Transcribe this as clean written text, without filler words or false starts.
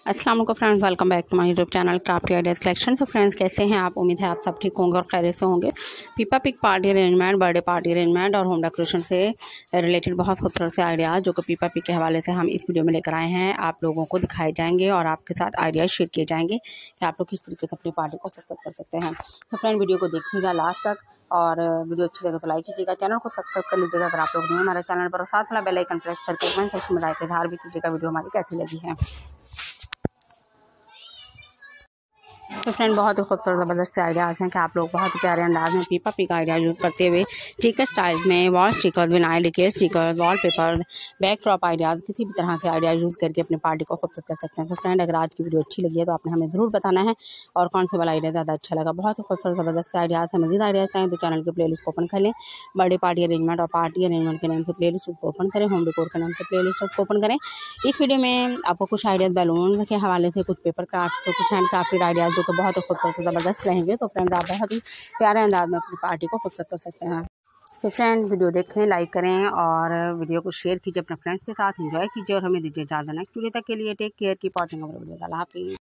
अस्सलाम वालेकुम friends, welcome back to my YouTube channel crafty ideas collection. तो friends, कैसे हैं आप? उम्मीद है आप सब ठीक होंगे और खैरियत से होंगे। पीपा pick party arrangement, birthday party arrangement और होम डेकोरेशन से रिलेटेड बहुत खूबसूरत से आइडियाज़ जो कि पीपा पिक के हवाले से हम इस वीडियो में लेकर आए हैं, आप लोगों को दिखाए जाएंगे और आपके साथ आइडियाज़ शेयर किए जाएंगे कि आप लोग किस तरीके से अपनी पार्टी को सक्सेस कर सकते हैं। तो फ्रेंड, वीडियो को देखिएगा लास्ट तक और वीडियो अच्छी लगे तो लाइक कीजिएगा, चैनल को सब्सक्राइब कर लीजिएगा अगर आप लोग नहीं हमारे चैनल पर, साथ वाला बेल आइकन प्रेस करके कमेंट सेक्शन में राय का इज़हार भी कीजिएगा वीडियो हमारी कैसी लगी है। तो फ्रेंड, बहुत ही खूबसूरत ज़बरदस्त आइडियाज़ हैं कि आप लोग बहुत ही प्यारे अंदाज में पीपा पिक आइडिया यूज़ करते हुए स्टिकर स्टाइल में wall sticker, vinyl decal sticker, wallpaper, backdrop ideas, किसी भी तरह से आइडिया यूज़ करके अपनी पार्टी को खूबसूरत कर सकते हैं। तो फ्रेंड, अगर आज की वीडियो अच्छी लगी है तो आपने हमें ज़रूर बताना है और कौन से वाला आइडिया ज़्यादा अच्छा लगा। बहुत ही खूबसूरत ज़बरदस्त आइडियाज़ हैं। मज़ीद आइडियाज़ चाहें तो चैनल की प्लेलिस्ट को ओपन कर लें। बर्थडे पार्टी अरेंजमेंट और पार्टी अरेंजमेंट के नाम से प्लेलिस्ट उसको ओपन करें। होम डेकोर के नाम से प्लेलिस्ट उसको ओपन करें। इस वीडियो में आपको कुछ आइडियाज़ बैलून के हवाले से, कुछ पेपर क्राफ्ट, तो कुछ हैंड क्राफ्टेड आइडियाज़ जो कि बहुत ही खूबसूरत ज़बरदस्त रहेंगे। तो फ्रेंड, आप बहुत ही प्यारे अंदाज में अपनी पार्टी को खूबसूरत कर सकते हैं। तो फ्रेंड, वीडियो देखें, लाइक करें और वीडियो को शेयर कीजिए अपने फ्रेंड्स के साथ, एंजॉय कीजिए और हमें दीजिए इजाज़त। नेक्स्ट वीडियो तक के लिए take care, keep watching our video. Allah हाफ़िज़।